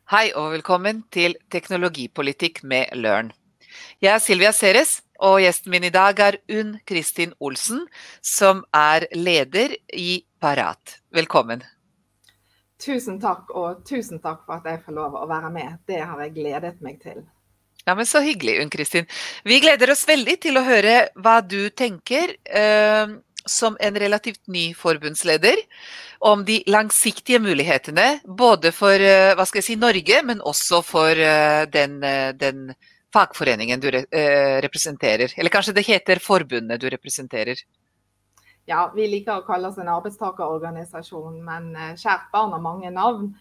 Hei og velkommen til Teknologipolitikk med Løren. Jeg er Silvia Ceres, og gjesten min i dag er Unn Kristin Olsen, som er leder i Parat. Velkommen. Tusen takk, og tusen takk for at jeg får lov å være med. Det har jeg gledet meg til. Ja, men så hyggelig, Unn Kristin. Vi gleder oss veldig til å høre hva du tenker som en relativt ny forbundsleder om de langsiktige mulighetene, både for Norge, men også for den fagforeningen du representerer. Eller kanskje det heter forbundet du representerer. Ja, vi liker å kalle oss en arbeidstakerorganisasjon, men kjært barn har mange navn.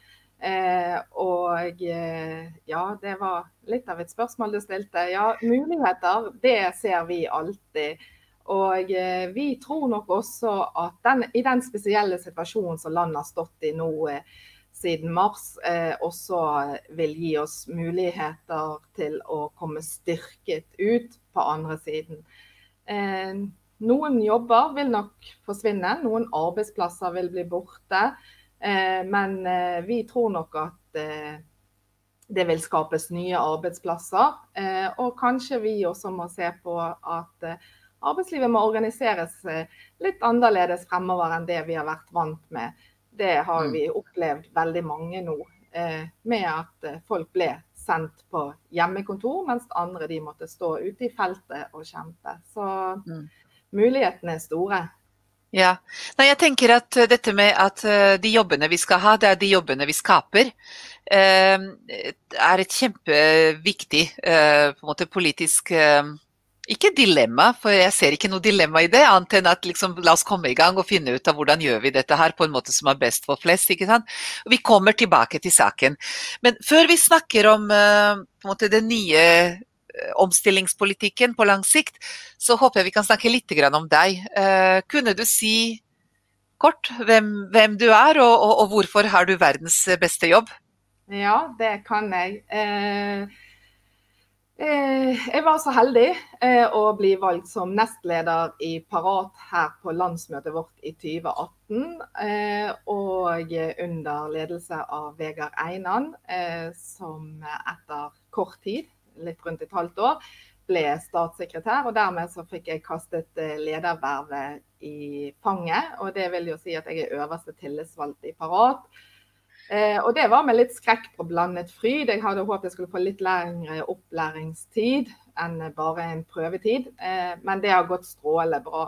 Ja, det var litt av et spørsmål du stilte. Ja, muligheter, det ser vi alltid. Og vi tror nok også at i den spesielle situasjonen som landet har stått i nå siden mars, også vil gi oss muligheter til å komme styrket ut på andre siden. Noen jobber vil nok forsvinne, noen arbeidsplasser vil bli borte, men vi tror nok at det vil skapes nye arbeidsplasser, og kanskje vi også må se på at arbeidslivet må organiseres litt annerledes fremover enn det vi har vært vant med. Det har vi opplevd veldig mange nå, med at folk ble sendt på hjemmekontor, mens andre de måtte stå ute i feltet og kjempe. Så mulighetene er store. Ja, nei, jeg tenker at dette med at de jobbene vi skal ha, det er de jobbene vi skaper, er et kjempeviktig på en måte politisk ikke dilemma, for jeg ser ikke noe dilemma i det, annet enn at liksom, la oss komme i gang og finne ut av hvordan gjør vi dette her på en måte som er best for flest, ikke sant? Og vi kommer tilbake til saken. Men før vi snakker om på en måte den nye omstillingspolitikken på lang sikt, så håper jeg vi kan snakke litt om deg. Kunne du si kort hvem du er, og hvorfor har du verdens beste jobb? Ja, det kan jeg. Jeg var så heldig å bli valgt som nestleder i Parat her på landsmøtet vårt i 2018, og under ledelse av Vegard Einan, som etter kort tid, litt rundt et halvt år, ble statssekretær, og dermed så fikk jeg kastet ledervervet i fanget, og det vil jo si at jeg er øverste tillitsvalgt i Parat. Og det var med litt skrekk på blandet fryd. Jeg hadde håpet jeg skulle få litt lengre opplæringstid enn bare en prøvetid, men det har gått strålende bra.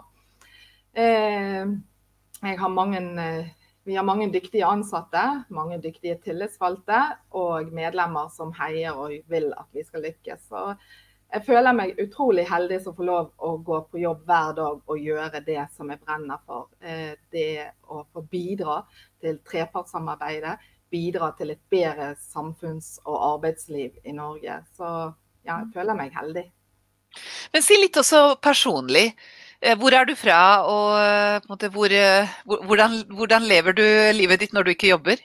Vi har mange dyktige ansatte, mange dyktige tillitsvalgte og medlemmer som heier og vil at vi skal lykkes. Så jeg føler meg utrolig heldig som får lov å gå på jobb hver dag og gjøre det som jeg brenner for. Det å få bidra til trepartssamarbeidet, bidra til et bedre samfunns- og arbeidsliv i Norge. Så ja, jeg føler meg heldig. Men si litt også personlig. Hvor er du fra, og på en måte, hvordan lever du livet ditt når du ikke jobber?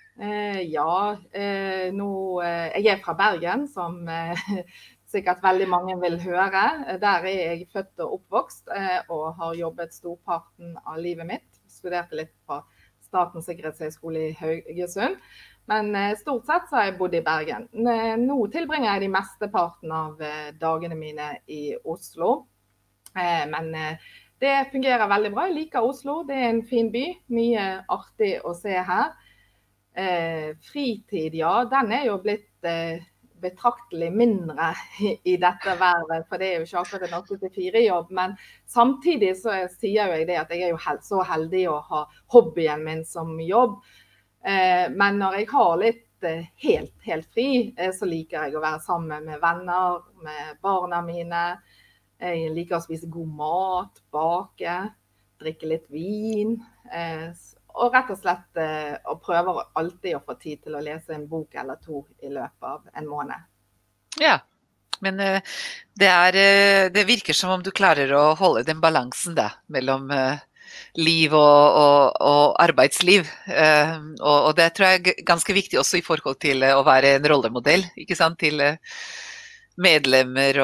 Jeg er fra Bergen, som sikkert veldig mange vil høre. Der er jeg født og oppvokst, og har jobbet storparten av livet mitt. Studerte litt på Statens sikkerhetshøgskole i Haugesund, men stort sett så har jeg bodd i Bergen. Nå tilbringer jeg de mesteparten av dagene mine i Oslo, men det fungerer veldig bra. Jeg liker Oslo, det er en fin by, mye artig å se her. Fritid, ja, den er jo blitt betraktelig mindre i dette vervet, for det er jo ikke akkurat en 8-4-jobb, men samtidig så sier jeg det at jeg er jo så heldig å ha hobbyen min som jobb, men når jeg har litt helt fri, så liker jeg å være sammen med venner, med barna mine. Jeg liker å spise god mat, bake, drikke litt vin, og rett og slett og prøver alltid å få tid til å lese en bok eller to i løpet av en måned. Ja, men det virker som om du klarer å holde den balansen da, mellom liv og arbeidsliv. Og det tror jeg er ganske viktig også i forhold til å være en rollemodell, ikke sant, til medlemmer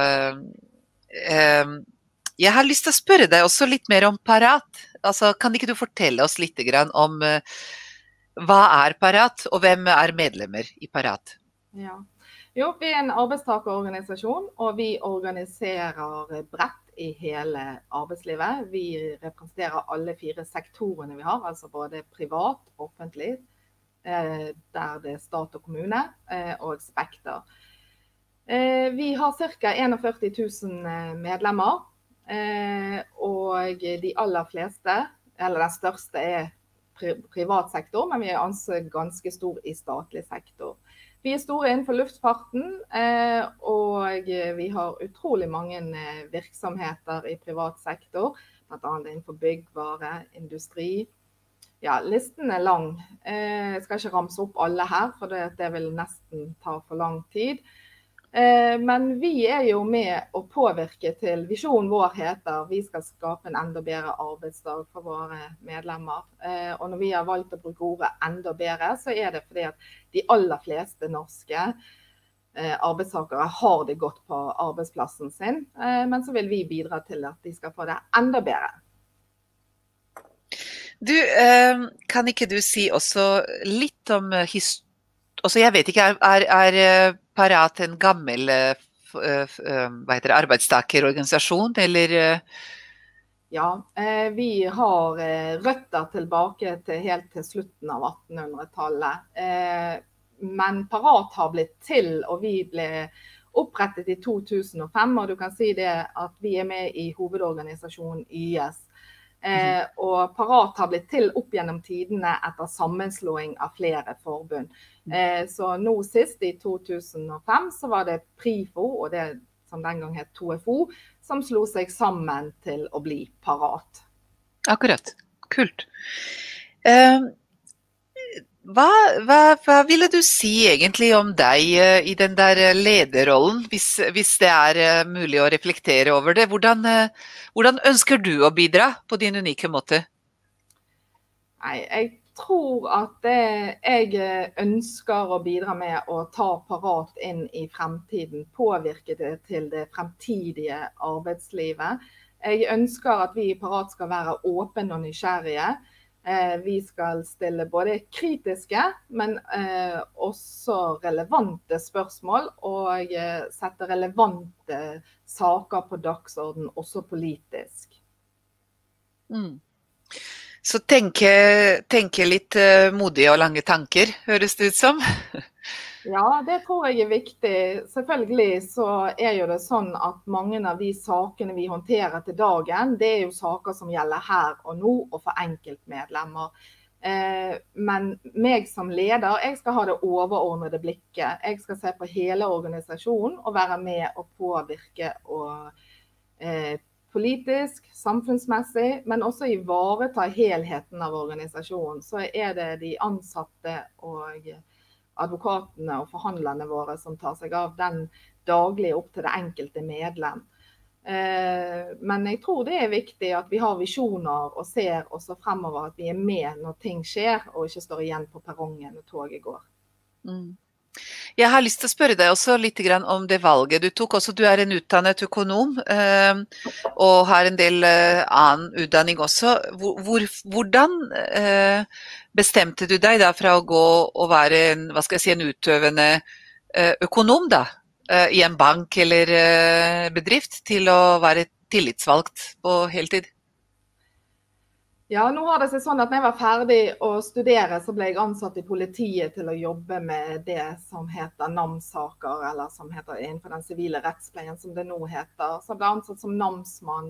jeg har lyst til å spørre deg også litt mer om Parat. Altså, kan ikke du fortelle oss litt om hva Parat, og hvem medlemmer I Parat? Ja. Jo, vi en arbeidstakerorganisasjon, og vi organiserer bredt I hele arbeidslivet. Vi representerer alle 4 sektorene vi har, altså både privat, offentlig, der det stat og kommune, og Spekter. Vi har ca. 41 000 medlemmer, og de aller fleste, eller den største privat sektor, men vi ganske stor I statlig sektor. Vi store innenfor luftfarten, og vi har utrolig mange virksomheter I privat sektor, blant annet innenfor byggvare, industri. Ja, listen lang. Jeg skal ikke ramse opp alle her, for det vil nesten ta for lang tid. Men vi jo med å påvirke til visjonen vår heter vi skal skape en enda bedre arbeidsdag for våre medlemmer. Og når vi har valgt å bruke ordet enda bedre, så det fordi at de aller fleste norske arbeidstakere har det godt på arbeidsplassen sin, men så vil vi bidra til at de skal få det enda bedre. Du, kan ikke du si også litt om altså jeg vet ikke, Parat en gammel arbeidstakerorganisasjon, eller? Ja, vi har røtter tilbake til helt til slutten av 1800-tallet. Men Parat har blitt til, og vi ble opprettet I 2005, og du kan si det at vi med I hovedorganisasjonen YS. Og Parat har blitt til opp gjennom tidene etter sammenslåing av flere forbund. Så nå sist I 2005 så var det Prifo, og det som den gang het 2FO, som slo seg sammen til å bli Parat. Akkurat, kult. Hva ville du si egentlig om deg I den der lederrollen, hvis det mulig å reflektere over det? Hvordan ønsker du å bidra på din unike måte? Nei, jeg tror at jeg ønsker å bidra med å ta Parat inn I fremtiden, påvirke det til det fremtidige arbeidslivet. Jeg ønsker at vi I Parat skal være åpne og nysgjerrige. Vi skal stille både kritiske, men også relevante spørsmål, og sette relevante saker på dagsorden, også politisk. Så tenke litt modige og lange tanker, høres det ut som? Ja, det tror jeg viktig. Selvfølgelig så jo det sånn at mange av de sakene vi håndterer til dagen, det jo saker som gjelder her og nå, og for enkeltmedlemmer. Men meg som leder, jeg skal ha det overordnede blikket. Jeg skal se på hele organisasjonen og være med og påvirke og politisk, samfunnsmessig, men også ivareta helheten av organisasjonen. Så det de ansatte og advokatene og forhandlerne våre som tar seg av den daglige opp til det enkelte medlem. Men jeg tror det viktig at vi har visjoner og ser også fremover at vi med når ting skjer, og ikke står igjen på perrongen når toget går. Jeg har lyst til å spørre deg også litt om det valget du tok. Også, du en utdannet økonom, og har en del annen utdanning også. Hvordan bestemte du deg da fra å gå og være en utøvende økonom da, I en bank eller bedrift, til å være tillitsvalgt på heltid? Ja, nå har det seg sånn at når jeg var ferdig å studere, så ble jeg ansatt I politiet til å jobbe med det som heter namnsaker, eller som heter innenfor den sivile rettspleien, som det nå heter. Så jeg ble ansatt som namnsmann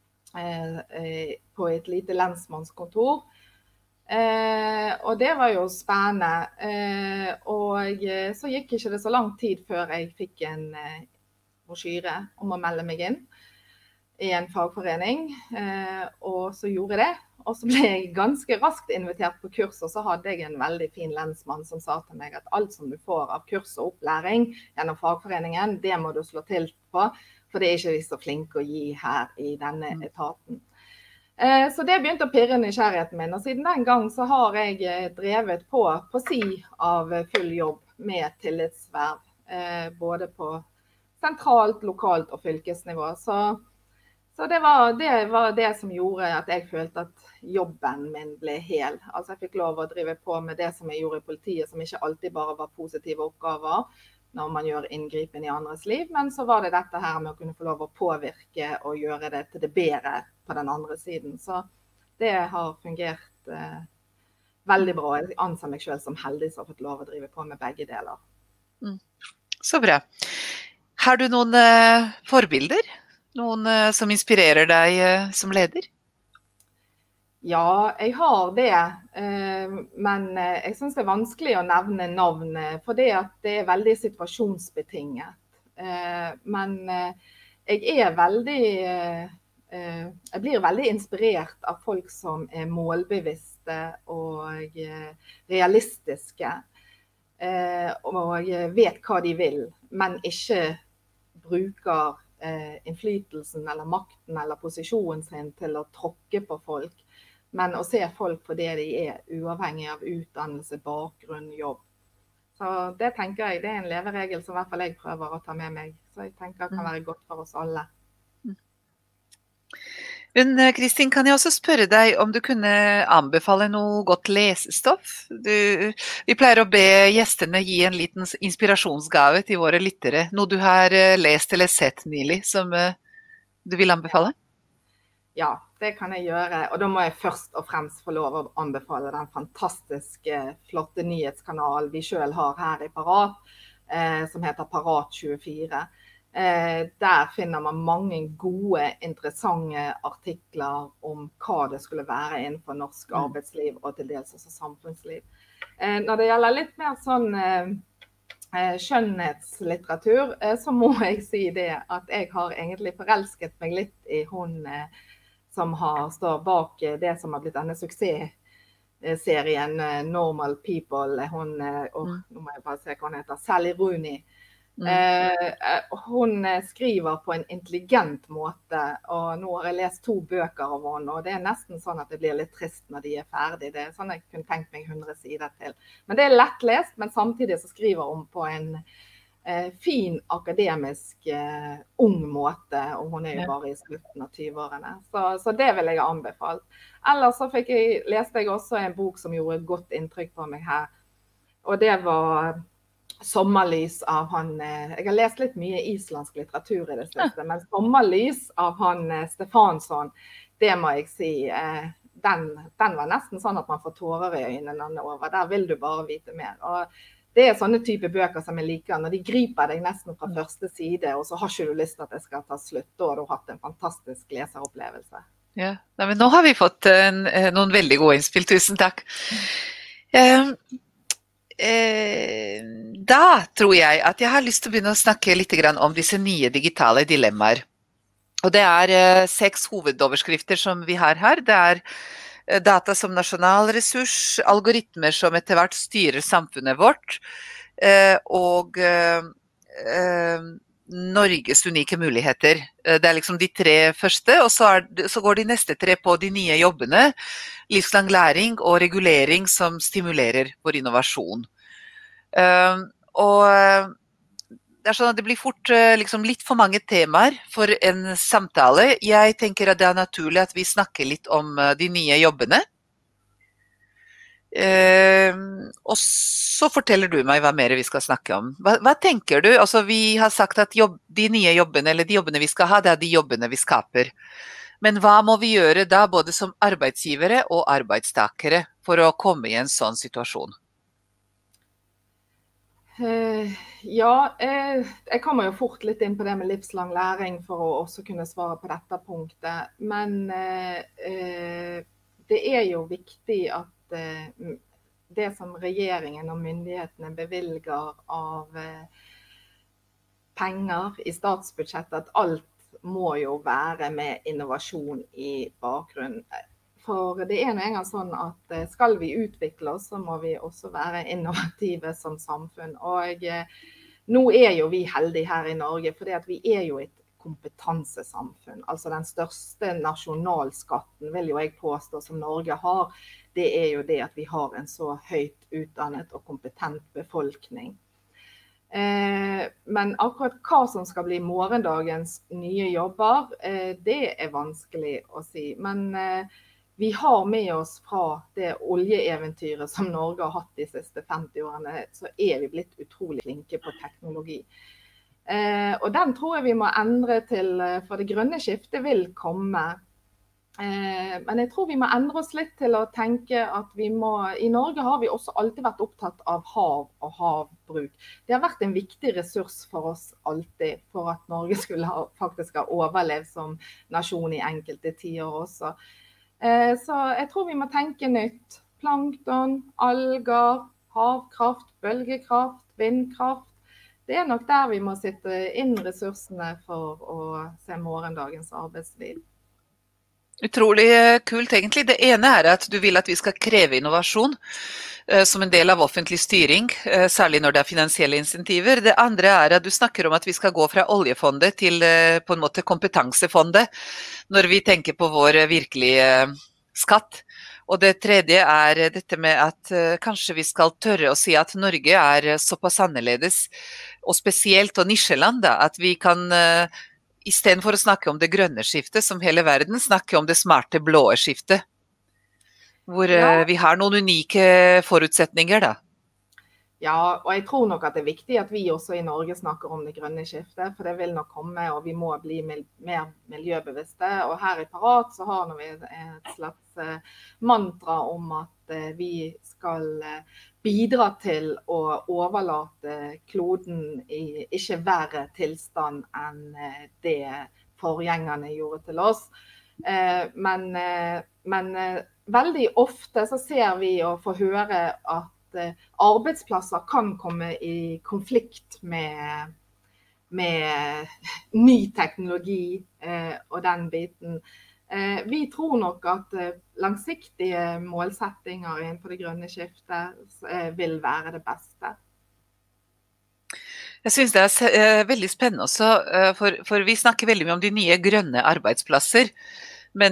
på et lite lensmannskontor. Og det var jo spennende. Og så gikk ikke det så lang tid før jeg fikk en brosjyre om å melde meg inn I en fagforening, og så gjorde jeg det. Og så ble jeg ganske raskt invitert på kurs, og så hadde jeg en veldig fin lensmann som sa til meg at alt som du får av kurs og opplæring gjennom fagforeningen, det må du slå til på, for det ikke vi så flinke å gi her I denne etaten. Så det begynte å pirre nysgjerrigheten min, og siden den gang så har jeg drevet på si av full jobb med tillitsverv, både på sentralt, lokalt og fylkesnivå. Så Så det var det som gjorde at jeg følte at jobben min ble hel. Altså jeg fikk lov å drive på med det som jeg gjorde i politiet, som ikke alltid bare var positive oppgaver når man gjør inngripen i andres liv, men så var det dette her med å kunne få lov å påvirke og gjøre det til det bedre på den andre siden. Så det har fungert veldig bra. Jeg anser meg selv som heldig som har fått lov å drive på med begge deler. Så bra. Har du noen forbilder? Noen som inspirerer deg som leder? Ja, jeg har det, men jeg synes det er vanskelig å nevne navn, for det er veldig situasjonsbetinget. Men jeg blir veldig inspirert av folk som er målbevisste og realistiske, og vet hva de vil, men ikke bruker innflytelsen eller makten eller posisjonen sin til å tråkke på folk, men å se folk for det de er, uavhengig av utdannelse, bakgrunn, jobb. Så det tenker jeg, det er en leveregel som i hvert fall jeg prøver å ta med meg, så jeg tenker kan være godt for oss alle. Men Kristin, kan jeg også spørre deg om du kunne anbefale noe godt lesestoff? Vi pleier å be gjestene gi en liten inspirasjonsgave til våre lyttere. Noe du har lest eller sett nylig som du vil anbefale? Ja, det kan jeg gjøre. Og da må jeg først og fremst få lov å anbefale den fantastiske, flotte nyhetskanalen vi selv har her i Parat, som heter Parat 24. Der finner man mange gode, interessante artikler om hva det skulle være innenfor norsk arbeidsliv og til dels også samfunnsliv. Når det gjelder litt mer sånn skjønnhetslitteratur, så må jeg si det at jeg har egentlig forelsket meg litt i hun som står bak det som har blitt denne suksessserien Normal People. Nå må jeg bare se hva hun heter, Sally Rooney. Hun skriver på en intelligent måte, og nå har jeg lest 2 bøker av henne, og det er nesten sånn at det blir litt trist når de er ferdig. Det er sånn jeg kunne tenkt meg 100 sider til. Men det er lettlest, men samtidig så skriver hun på en fin, akademisk, ung måte, og hun er jo bare i slutten av 20-årene. Så det vil jeg anbefale. Ellers så leste jeg også en bok som gjorde godt inntrykk på meg her, og det var Sommerlys av han, jeg har lest litt mye islandsk litteratur i det siste, men Sommerlys av han Stefansson, det må jeg si, den var nesten sånn at man får tårer i øynene når den er over. Der vil du bare vite mer. Og det er sånne type bøker som jeg liker, når de griper deg nesten fra første side, og så har ikke du lyst til at det skal ta slutt, da har du hatt en fantastisk leseropplevelse. Ja, men nå har vi fått noen veldig gode innspill. Tusen takk. Da tror jeg at jeg har lyst til å begynne å snakke litt om disse nye digitale dilemmaer. Og det er 6 hovedoverskrifter som vi har her. Det er data som nasjonal ressurs, algoritmer som etter hvert styrer samfunnet vårt, og Norges unike muligheter. Det er liksom de 3 første, og så går de neste 3 på de nye jobbene, livslang læring og regulering som stimulerer vår innovasjon. Og det er sånn at det blir fort liksom litt for mange temaer for en samtale. Jeg tenker at det er naturlig at vi snakker litt om de nye jobbene. Og så forteller du meg hva mer vi skal snakke om. Hva tenker du? Altså, vi har sagt at de nye jobbene, eller de jobbene vi skal ha, det er de jobbene vi skaper. Men hva må vi gjøre da, både som arbeidsgivere og arbeidstakere, for å komme i en sånn situasjon? Ja, jeg kommer jo fort litt inn på det med livslang læring for å også kunne svare på dette punktet. Men det er jo viktig at det som regjeringen og myndighetene bevilger av penger i statsbudsjettet, at alt må jo være med innovasjon i bakgrunnen. For det er nå en gang sånn at skal vi utvikle oss, så må vi også være innovative som samfunn. Og nå er jo vi heldige her i Norge, for vi er jo et kompetansesamfunn. Altså den største nasjonalskatten, vil jo jeg påstå, som Norge har, det er jo det at vi har en så høyt utdannet og kompetent befolkning. Men akkurat hva som skal bli morgendagens nye jobber, det vanskelig å si. Men vi har med oss fra det oljeeventyret som Norge har hatt de siste 50 årene, så vi blitt utrolig flinke på teknologi. Og den tror jeg vi må endre til, for det grønne skiftet vil komme. Men jeg tror vi må endre oss litt til å tenke at i Norge har vi også alltid vært opptatt av hav og havbruk. Det har vært en viktig ressurs for oss alltid, for at Norge faktisk ha overlevd som nasjon i enkelte tiår også. Så jeg tror vi må tenke nytt. Plankton, alger, havkraft, bølgekraft, vindkraft. Det nok der vi må sitte inn ressursene for å se morgendagens arbeidsliv. Utrolig kult egentlig. Det ene at du vil at vi skal kreve innovasjon som en del av offentlig styring, særlig når det finansielle insentiver. Det andre at du snakker om at vi skal gå fra oljefondet til på en måte kompetansefondet, når vi tenker på vår virkelige skatt. Og det tredje dette med at kanskje vi skal tørre å si at Norge såpass annerledes, og spesielt og nisjeland, at vi kan i stedet for å snakke om det grønne skiftet som hele verden, snakke om det smarte blåe skiftet, hvor vi har noen unike forutsetninger da. Ja, og jeg tror nok at det viktig at vi også i Norge snakker om det grønne skiftet, for det vil nok komme, og vi må bli mer miljøbevisste. Og her i Parat så har vi et slags mantra om at vi skal bidra til å overlate kloden i ikke verre tilstand enn det forgjengerne gjorde til oss. Men veldig ofte så ser vi og får høre at arbeidsplasser kan komme i konflikt med ny teknologi og den biten. Vi tror nok at langsiktige målsettinger innenfor det grønne skiftet vil være det beste. Jeg synes det veldig spennende også, for vi snakker veldig mye om de nye grønne arbeidsplasser, men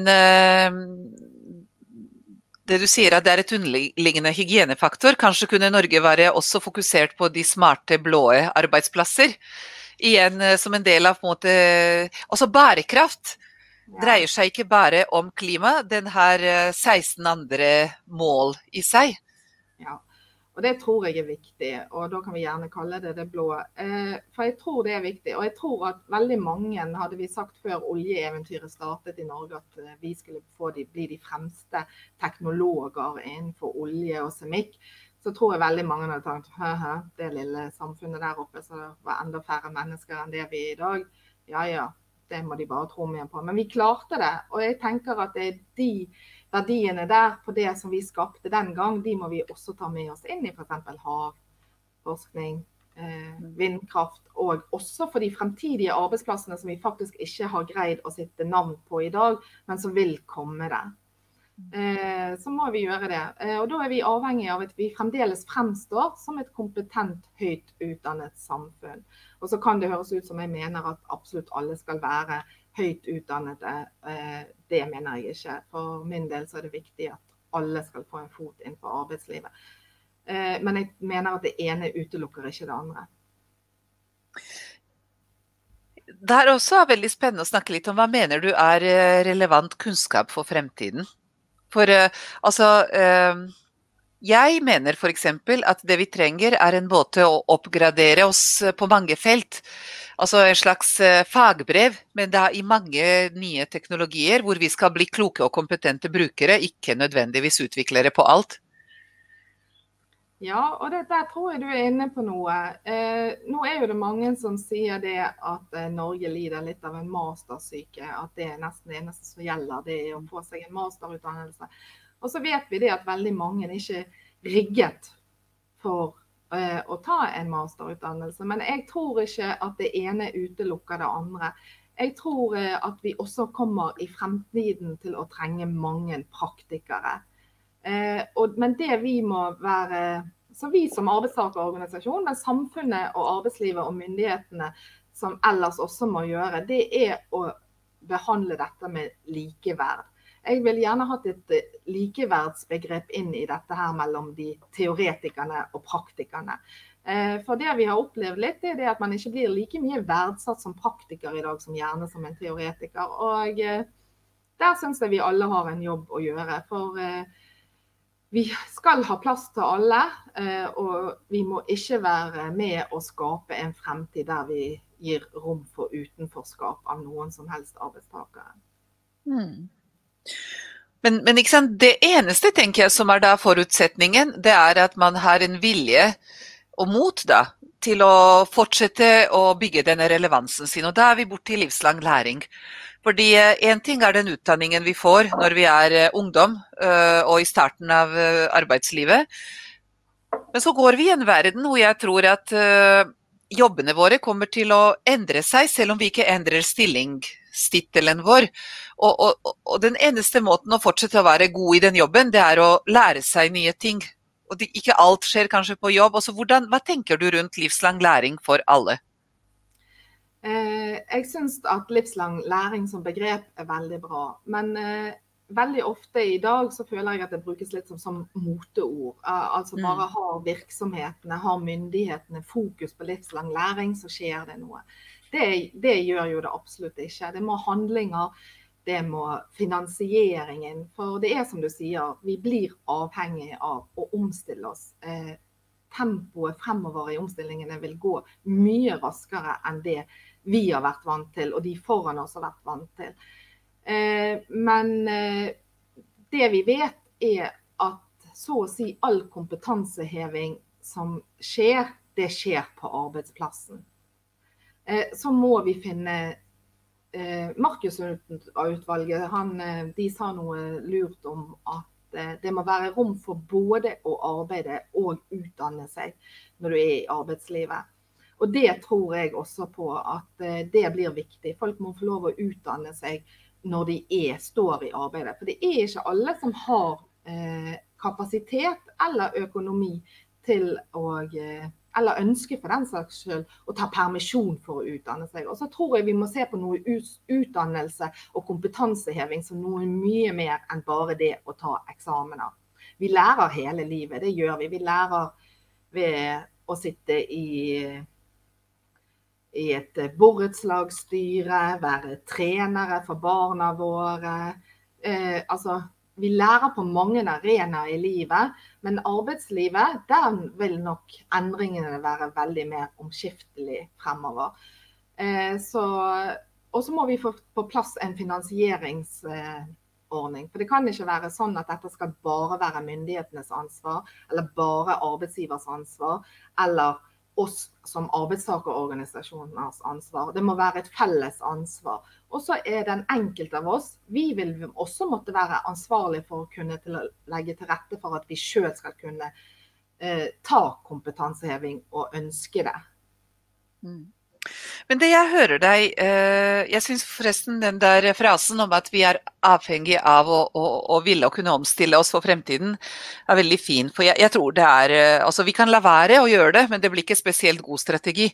det du sier at det et underliggende hygienefaktor, kanskje kunne Norge være også fokusert på de smarte blåe arbeidsplasser, igjen som en del av på en måte, også bærekraft. Dreier seg ikke bare om klima, den har 16 andre mål i seg. Ja, og det tror jeg viktig, og da kan vi gjerne kalle det det blå. For jeg tror det viktig, og jeg tror at veldig mange, hadde vi sagt før oljeeventyret startet i Norge, at vi skulle bli de fremste teknologer innenfor olje og semikk, så tror jeg veldig mange hadde tenkt, det lille samfunnet der oppe, så det var enda færre mennesker enn det vi i dag. Ja, det må de bare tro mer på. Men vi klarte det, og jeg tenker at det de verdiene der på det som vi skapte den gang, de må vi også ta med oss inn i for eksempel havforskning, vindkraft, og også for de fremtidige arbeidsplassene som vi faktisk ikke har greid å sette navn på i dag, men som vil komme der. Så må vi gjøre det. Og da vi avhengig av at vi fremdeles fremstår som et kompetent, høyt utdannet samfunn. Og så kan det høres ut som jeg mener at absolutt alle skal være høyt utdannede. Det mener jeg ikke. For min del så det viktig at alle skal få en fot inn på arbeidslivet. Men jeg mener at det ene utelukker ikke det andre. Det også veldig spennende å snakke litt om hva mener du relevant kunnskap for fremtiden? For jeg mener for eksempel at det vi trenger en måte å oppgradere oss på mange felt. Altså en slags fagbrev, men da i mange nye teknologier hvor vi skal bli kloke og kompetente brukere, ikke nødvendigvis utviklere på alt. Ja, og der tror jeg du inne på noe. Nå jo det mange som sier det at Norge lider litt av en mastersyke, at det nesten det eneste som gjelder, det å få seg en masterutdannelse. Og så vet vi det at veldig mange ikke rigget for å ta en masterutdannelse, men jeg tror ikke at det ene utelukker det andre. Jeg tror at vi også kommer i fremtiden til å trenge mange praktikere. Men det vi må være, så vi som arbeidstakerorganisasjon, men samfunnet og arbeidslivet og myndighetene som ellers også må gjøre, det å behandle dette med likeverd. jeg vil gjerne hatt et likeverdsbegrep inn i dette her mellom de teoretikerne og praktikerne. For det vi har opplevd litt, det at man ikke blir like mye verdsatt som praktiker i dag som gjerne som en teoretiker. Og der synes jeg vi alle har en jobb å gjøre, for vi skal ha plass til alle, og vi må ikke være med å skape en fremtid der vi gir rom for utenforskap av noen som helst arbeidstakere. Men ikke sant, det eneste tenker jeg som da forutsetningen, det at man har en vilje og mot da, til å fortsette å bygge denne relevansen sin, og da vi borte i livslang læring. Fordi en ting den utdanningen vi får når vi ungdom og i starten av arbeidslivet, men så går vi i en verden hvor jeg tror at jobbene våre kommer til å endre seg, selv om vi ikke endrer stillingstittelen vår. Og den eneste måten å fortsette å være god i den jobben, det å lære seg nye ting. Og ikke alt skjer kanskje på jobb. Også hva tenker du rundt livslang læring for alle? Jeg synes at livslang læring som begrep veldig bra, men veldig ofte i dag så føler jeg at det brukes litt som moteord. Altså bare har virksomhetene, har myndighetene fokus på livslang læring, så skjer det noe. Det gjør jo det absolutt ikke. Det må handlinger, det må finansieringen, for det som du sier, vi blir avhengig av å omstille oss. Tempoet fremover i omstillingene vil gå mye raskere enn det vi har vært vant til, og de foran oss har vært vant til. Men det vi vet at så å si all kompetanseheving som skjer, det skjer på arbeidsplassen. Så må vi finne Marcus-utvalget, de sa noe lurt om at det må være rom for både å arbeide og utdanne seg når du i arbeidslivet. Og det tror jeg også på at det blir viktig. Folk må få lov å utdanne seg når de står i arbeidet. For det ikke alle som har kapasitet eller økonomi til eller ønske for den saks skyld, å ta permisjon for å utdanne seg. Og så tror jeg vi må se på noe utdannelse og kompetanseheving som noe mye mer enn bare det å ta eksamener. Vi lærer hele livet, det gjør vi. Vi lærer ved å sitte i et borettslagsstyre, være trenere for barna våre. Vi lærer på mange arenaer i livet, men arbeidslivet, der vil nok endringene være veldig mer omskiftelig fremover. Og så må vi få på plass en finansieringsordning, for det kan ikke være sånn at dette skal bare være myndighetenes ansvar, eller bare arbeidsgivers ansvar, eller oss som arbeidstakerorganisasjoners ansvar. Det må være et felles ansvar. Og så den enkelte av oss, vi vil også måtte være ansvarlig for å kunne legge til rette for at vi selv skal kunne ta kompetanseheving og ønske det. Men det jeg hører deg, jeg synes forresten den der frasen om at vi avhengig av å ville å kunne omstille oss for fremtiden veldig fin, for jeg tror det altså vi kan la være å gjøre det, men det blir ikke spesielt god strategi.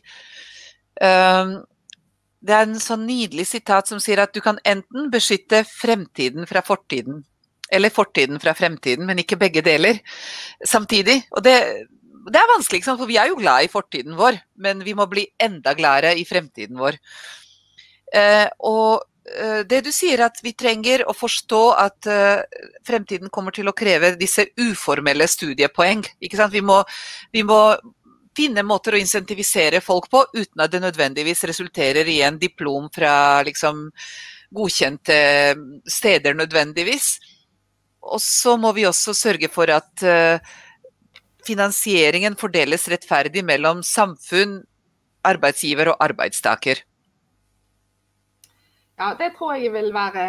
Det en sånn nydelig sitat som sier at du kan enten beskytte fremtiden fra fortiden, eller fortiden fra fremtiden, men ikke begge deler samtidig, og det vanskelig, for vi jo glad i fortiden vår, men vi må bli enda gladere i fremtiden vår. Og det du sier at vi trenger å forstå at fremtiden kommer til å kreve disse uformelle studiepoeng, ikke sant? Vi må finne måter å incentivisere folk på, uten at det nødvendigvis resulterer i en diplom fra liksom godkjente steder nødvendigvis. Og så må vi også sørge for at finansieringen fordeles rettferdig mellom samfunn, arbeidsgiver og arbeidstaker. Ja, det tror jeg vil være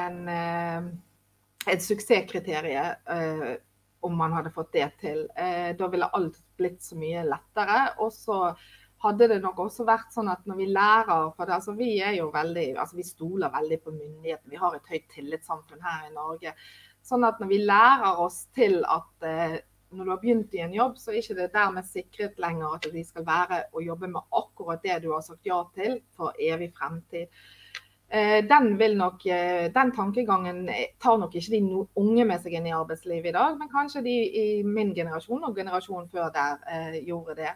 et suksesskriterie om man hadde fått det til. Da ville alt blitt så mye lettere, og så hadde det nok også vært sånn at når vi lærer, for det, altså vi jo veldig, altså vi stoler veldig på myndigheten, vi har et høyt tillitssamfunn her i Norge, sånn at når vi lærer oss til at når du har begynt i en jobb, så ikke det dermed sikret lenger at de skal være og jobbe med akkurat det du har sagt ja til for evig fremtid. Den tankegangen tar nok ikke de unge med seg inn i arbeidslivet i dag, men kanskje de i min generasjon og generasjonen før der gjorde det.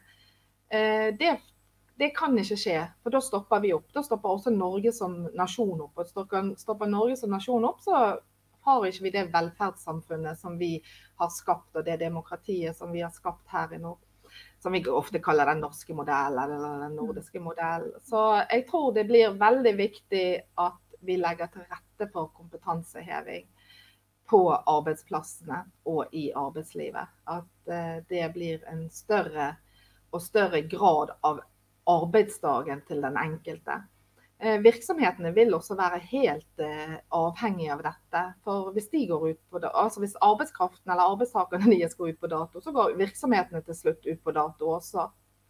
Det kan ikke skje, for da stopper vi opp. Da stopper også Norge som nasjon opp. Og stopper Norge som nasjon opp, så har ikke vi det velferdssamfunnet som vi har skapt, og det demokratiet som vi har skapt her i nord. Som vi ofte kaller den norske modellen, eller den nordiske modellen. Så jeg tror det blir veldig viktig at vi legger til rette for kompetanseheving på arbeidsplassene og i arbeidslivet. At det blir en større og større grad av arbeidsdagen til den enkelte. Virksomhetene vil også være helt avhengige av dette. For hvis de går ut på altså hvis arbeidskraften eller arbeidstakerne deres går ut på dato, så går virksomhetene til slutt ut på dato også.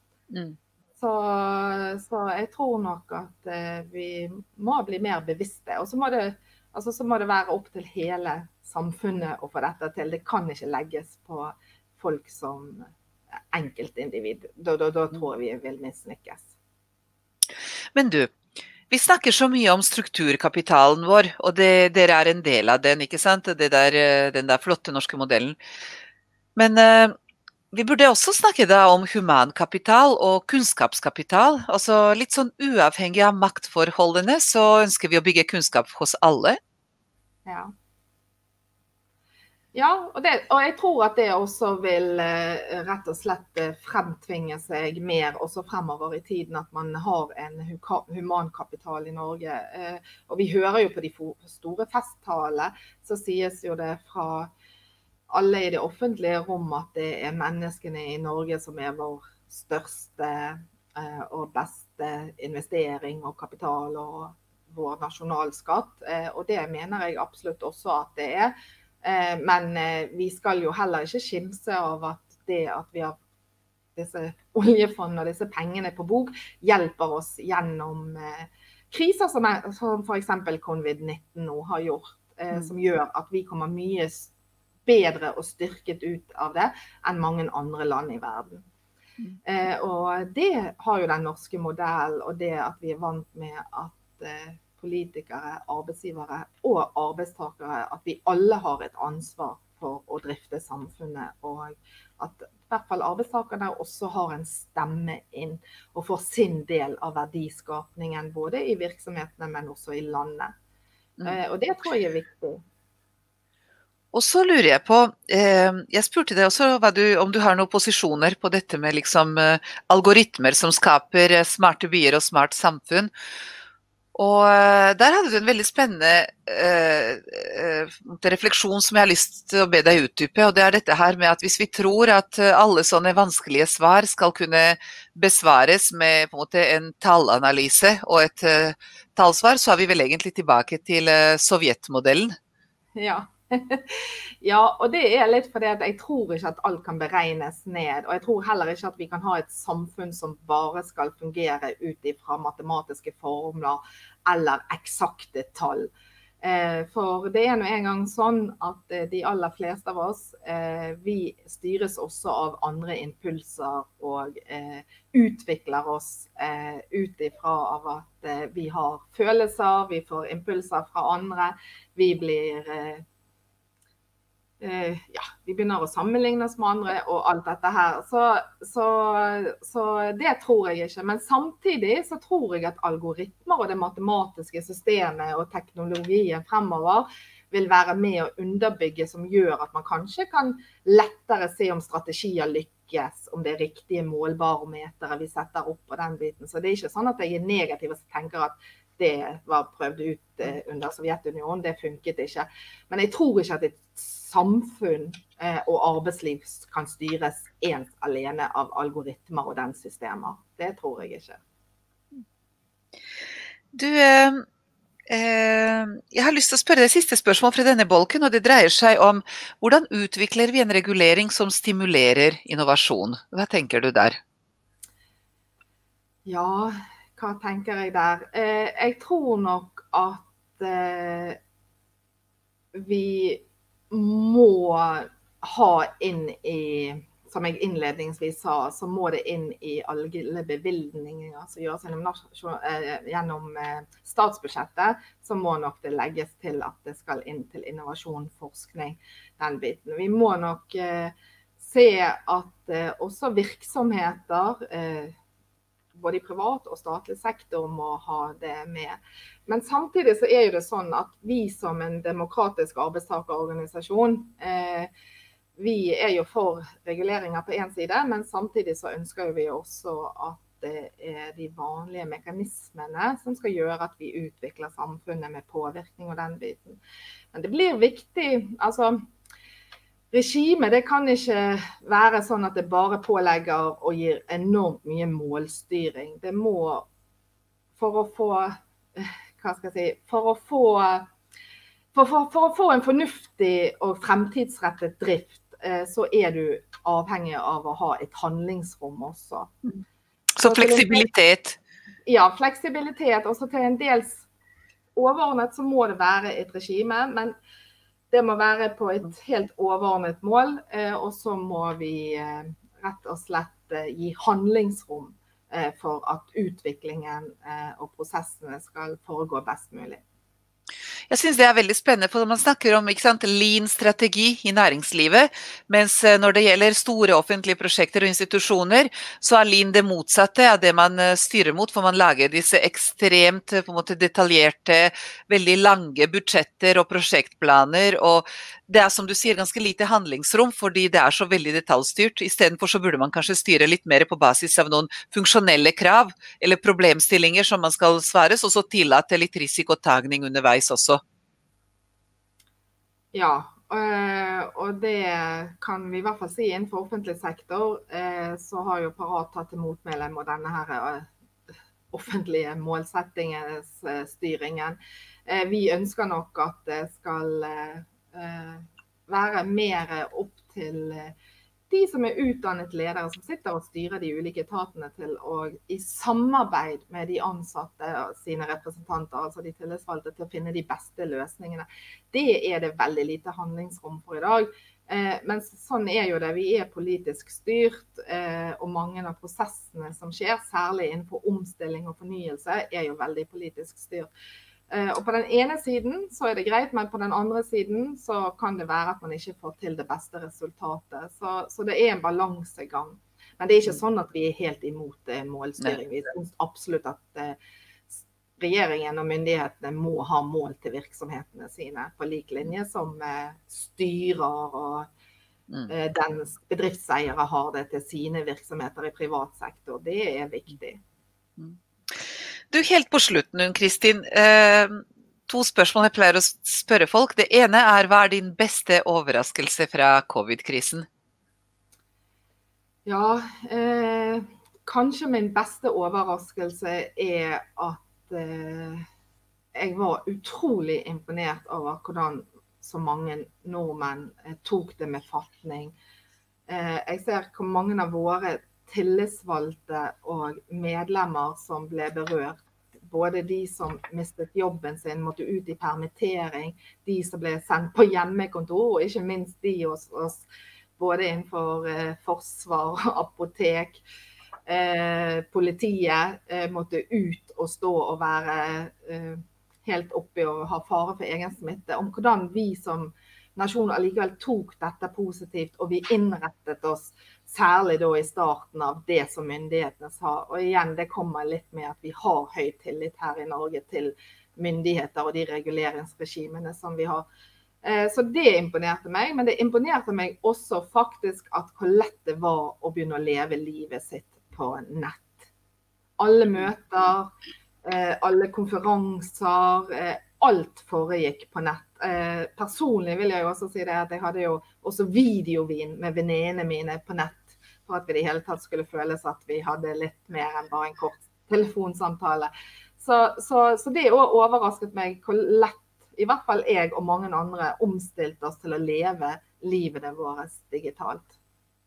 Så jeg tror nok at vi må bli mer bevisste. Og så må det være opp til hele samfunnet å få dette til. Det kan ikke legges på folk som enkeltindivid. Da tror jeg vi vil mislykkes. Men du, vi snakker så mye om strukturkapitalen vår, og dere en del av den, ikke sant? Den der flotte norske modellen. Men vi burde også snakke da om humankapital og kunnskapskapital. Altså litt sånn uavhengig av maktforholdene, så ønsker vi å bygge kunnskap hos alle. Ja, og jeg tror at det også vil rett og slett fremtvinge seg mer også fremover i tiden, at man har en humankapital i Norge. Og vi hører jo på de store festtalene, så sies jo det fra alle i det offentlige rom at det menneskene i Norge som vår største og beste investering og kapital og vår nasjonalskatt. Og det mener jeg absolutt også at det Men vi skal jo heller ikke skimse av at det at vi har disse oljefondene og disse pengene på bok hjelper oss gjennom kriser som for eksempel COVID-19 nå har gjort, som gjør at vi kommer mye bedre og styrket ut av det enn mange andre land i verden. Og det har jo den norske modellen, og det at vi vant med at politikere, arbeidsgivere og arbeidstakere, at vi alle har et ansvar for å drifte samfunnet, og at i hvert fall arbeidstakerne også har en stemme inn og får sin del av verdiskapningen, både i virksomhetene, men også i landet. Og det tror jeg viktig. Og så lurer jeg på, jeg spurte deg også om du har noen posisjoner på dette med liksom algoritmer som skaper smarte byer og smart samfunn. Og der hadde du en veldig spennende refleksjon som jeg har lyst til å be deg utdype, og det dette her med at hvis vi tror at alle sånne vanskelige svar skal kunne besvares med på en måte en tallanalyse og et tallsvar, så er vi vel egentlig tilbake til sovjetmodellen. Ja. Ja, og det litt fordi at jeg tror ikke at alt kan beregnes ned, og jeg tror heller ikke at vi kan ha et samfunn som bare skal fungere ut fra matematiske formler eller eksakte tall. For det nå en gang sånn at de aller fleste av oss, vi styres også av andre impulser og utvikler oss ut ifra av at vi har følelser, vi får impulser fra andre, vi blir vi begynner å sammenligne oss med andre og alt dette her. Så det tror jeg ikke. Men samtidig så tror jeg at algoritmer og det matematiske systemet og teknologien fremover vil være med å underbygge, som gjør at man kanskje kan lettere se om strategier lykkes, om det riktige målbarometere vi setter opp på den biten. Så det ikke sånn at jeg negativ og tenker at det var prøvd ut under Sovjetunionen, det funket ikke. Men jeg tror ikke at et samfunn og arbeidsliv kan styres ens alene av algoritmer og den systemer. Det tror jeg ikke. Du, jeg har lyst til å spørre deg siste spørsmål fra denne bolken, og det dreier seg om hvordan utvikler vi en regulering som stimulerer innovasjon? Hva tenker du der? Ja, hva tenker jeg der? Jeg tror nok at vi må ha inn i som jeg innledningsvis sa, så må det inn i alle bevilgninger som gjøres gjennom statsbudsjettet, så må nok det legges til at det skal inn til innovasjon, forskning, den biten. Vi må nok se at også virksomheter, både i privat og statlig sektor, må ha det med. Men samtidig så jo det sånn at vi som en demokratisk arbeidstakerorganisasjon, vi jo for reguleringer på en side, men samtidig så ønsker vi også at det de vanlige mekanismene som skal gjøre at vi utvikler samfunnet med påvirkning og den biten. Men det blir viktig, altså regime, det kan ikke være sånn at det bare pålegger og gir enormt mye målstyring. Det må, for å få, hva skal jeg si, for å få en fornuftig og fremtidsrettet drift, så du avhengig av å ha et handlingsrom også. Så fleksibilitet? Ja, fleksibilitet. Også til en dels overordnet så må det være et regime, men det må være på et helt overordnet mål, og så må vi rett og slett gi handlingsrom for at utviklingen og prosessene skal foregå best mulig. Jeg synes det veldig spennende, for man snakker om lean-strategi i næringslivet, mens når det gjelder store offentlige prosjekter og institusjoner, så lean det motsatte av det man styrer mot, for man lager disse ekstremt på en måte detaljerte, veldig lange budsjetter og prosjektplaner, og det som du sier ganske lite handlingsrom, fordi det så veldig detaljstyrt. I stedet for så burde man kanskje styre litt mer på basis av noen funksjonelle krav, eller problemstillinger som man skal svares, og så tillate litt risikotagning underveis også. Ja, og det kan vi I hvert fall si innenfor offentlig sektor, så har jo Parat tatt til motmæle mot denne her offentlige målsettingsstyringen. Vi ønsker nok at det skal være mer opp til de som utdannet ledere som sitter og styrer de ulike etatene til å I samarbeid med de ansatte og sine representanter, altså de tillitsvalgte, til å finne de beste løsningene. Det det veldig lite handlingsrom for I dag, men sånn jo det. Vi politisk styrt, og mange av prosessene som skjer, særlig innenfor omstilling og fornyelse, jo veldig politisk styrt. Og på den ene siden så det greit, men på den andre siden så kan det være at man ikke får til det beste resultatet. Så det en balansegang. Men det ikke sånn at vi helt imot målstyring. Vi synes absolutt at regjeringen og myndighetene må ha mål til virksomhetene sine på lik linje som styrer og den bedriftseiere har det til sine virksomheter I privat sektor. Det viktig. Du, helt på slutten, Unn-Kristin, 2 spørsmål jeg pleier å spørre folk. Det ene hva din beste overraskelse fra covid-krisen? Ja, kanskje min beste overraskelse at jeg var utrolig imponert over hvordan så mange nordmenn tok det med fatning. Jeg ser hvor mange av våre tillitsvalgte og medlemmer som ble berørt. Både de som mistet jobben sin, måtte ut I permittering, de som ble sendt på hjemmekontor, og ikke minst de oss både innenfor forsvar, apotek, politiet måtte ut og stå og være helt oppe og ha fare for egen smitte. Om hvordan vi som nasjon allikevel tok dette positivt, og vi innrettet oss særlig da I starten av det som myndighetene sa. Og igjen, det kommer litt med at vi har høy tillit her I Norge til myndigheter og de reguleringsregimene som vi har. Så det imponerte meg, men det imponerte meg også faktisk at hvor lett det var å begynne å leve livet sitt på nett. Alle møter, alle konferanser, alt foregikk på nett. Personlig vil jeg jo også si det at jeg hadde jo også videovin med venninnene mine på nett, for at vi I det hele tatt skulle føles at vi hadde litt mer enn bare en kort telefonsamtale. Så det også overrasket meg hvor lett, I hvert fall jeg og mange andre, omstilte oss til å leve livet vårt digitalt.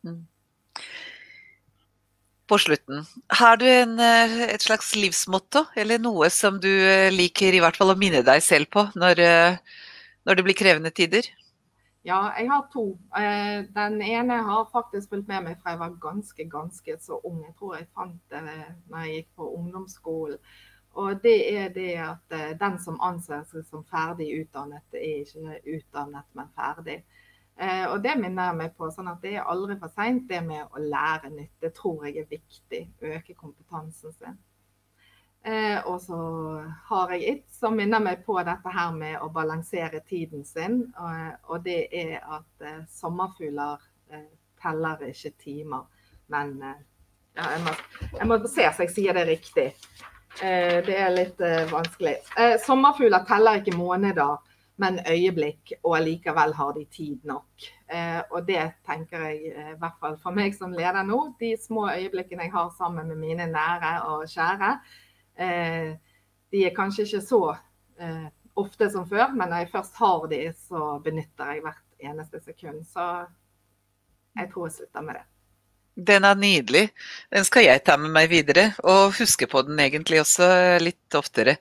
På slutten, har du et slags livsmotto, eller noe som du liker I hvert fall å minne deg selv på når det blir krevende tider? Ja, jeg har 2. Den ene har faktisk fulgt med meg fra jeg var ganske så ung. Jeg tror jeg fant det når jeg gikk på ungdomsskolen. Og det er det at den som anser seg som ferdig utdannet, er ikke utdannet, men ferdig. Og det minner jeg meg på, sånn at det er aldri for sent det med å lære nytt. Det tror jeg er viktig, øke kompetansen sin. Og så har jeg et som minner meg på dette her med å balansere tiden sin, og det er at sommerfugler teller ikke timer, men ja, jeg må se så jeg sier det riktig. Det er litt vanskelig. Sommerfugler teller ikke måneder, men øyeblikk, og likevel har de tid nok. Og det tenker jeg, i hvert fall for meg som leder nå, de små øyeblikkene jeg har sammen med mine nære og kjære, de er kanskje ikke så ofte som før, men når jeg først har de, så benytter jeg hvert eneste sekund. Så jeg tror jeg slutter med det. Den er nydelig. Den skal jeg ta med meg videre, og huske på den egentlig også litt oftere.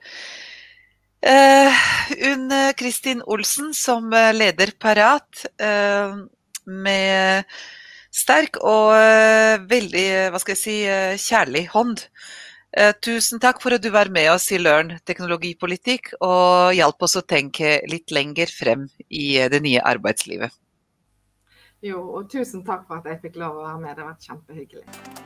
Unn Kristin Olsen som leder Parat, med sterk og veldig, hva skal jeg si, kjærlig hånd. Tusen takk for at du var med oss i Learn teknologipolitikk og hjalp oss å tenke litt lenger frem i det nye arbeidslivet. Jo, og tusen takk for at jeg fikk lov å være med. Det har vært kjempehyggelig.